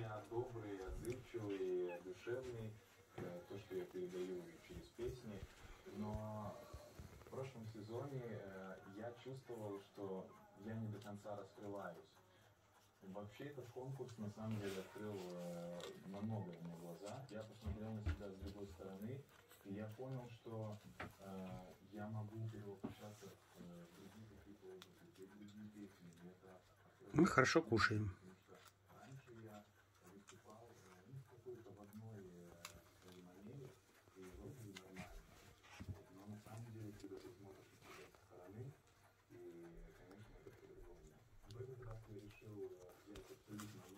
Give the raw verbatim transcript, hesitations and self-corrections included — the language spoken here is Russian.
я добрый, отзывчивый, душевный, то, что я передаю через песни. Но в прошлом сезоне я чувствовал, что я не до конца раскрываюсь. Вообще этот конкурс на самом деле открыл э, на многое мне глаза. Я посмотрел на себя с другой стороны, и я понял, что э, я могу перевоплощаться в э, другие какие-то образы, в другие песни. Это Мы хорошо кушаем. потому что раньше я выступал э, ну, в какой-то в одной э, своей манере, и вроде бы нормально. Вот. Но на самом деле, когда ты смотришь на себя со стороны, и, конечно, это по-другому. В этот раз я решил взять абсолютно